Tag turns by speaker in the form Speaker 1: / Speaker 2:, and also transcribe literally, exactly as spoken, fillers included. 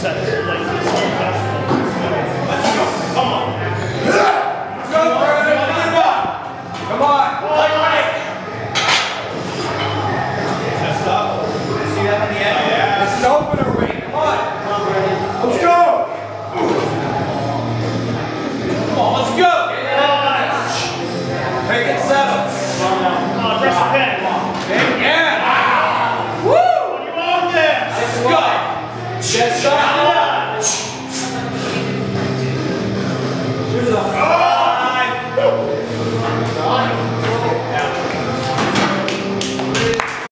Speaker 1: set. Like, let's go. Come on.
Speaker 2: Let's go, Brandon. Come on.
Speaker 1: All right. Chest up. See that on the end? Yeah.
Speaker 2: This is opener weight. Come on.
Speaker 1: Come on, Brandon.
Speaker 2: Let's go.
Speaker 1: Come on, let's go. Make it seven. Come on now. Come on, press the pen. Come on.
Speaker 2: Okay, yeah.
Speaker 1: Wow. Woo! You on there. Let's go. Chest up.
Speaker 2: Here's a